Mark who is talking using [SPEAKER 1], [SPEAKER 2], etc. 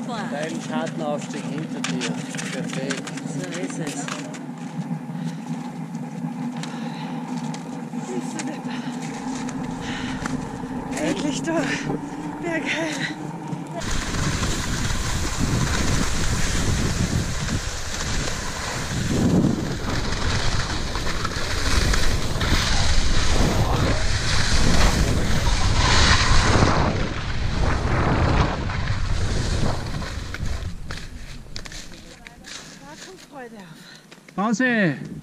[SPEAKER 1] super.
[SPEAKER 2] Dein Schattenaufstieg hinter dir. Perfekt.
[SPEAKER 1] So ist es.
[SPEAKER 3] Bist du deppert? Endlich durch. Wäre geil. Da kommt Freude auf.
[SPEAKER 2] Pause!